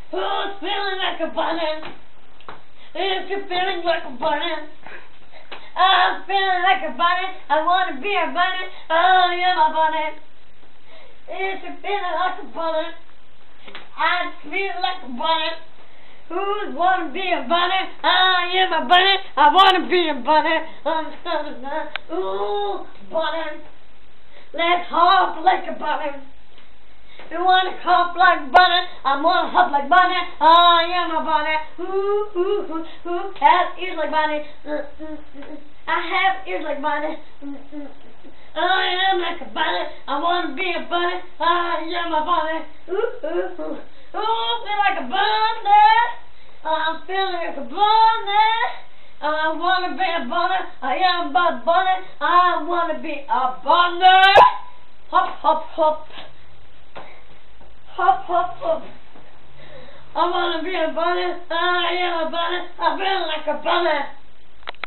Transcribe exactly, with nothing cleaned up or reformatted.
Who's feeling like a bunny? If you're feeling like a bunny, I'm feeling like a bunny. I want to be a bunny. Oh, you're my bunny. If you're feeling like a bunny, I feel like a bunny. Who's want to be a bunny? I am a bunny. I want to be a bunny. I'm feeling like, ooh, bunny. Let's hop like a bunny. You want to hop like bunny? I want to hop like bunny. I am a bunny. Ooh, ooh, ooh, ooh. Have ears like bunny. Uh, uh, uh. I have ears like bunny. Uh, uh, uh. I am like a bunny. I want to be a bunny. I am a bunny. Ooh, ooh, ooh. Ooh, feel like a bunny. I'm feeling like a bunny. I want to be a bunny. I am a bunny. I want to be a bunny. Hop, hop, hop. Hop, hop, hop. I want to be a bunny. I am a bunny. I feel like a bunny.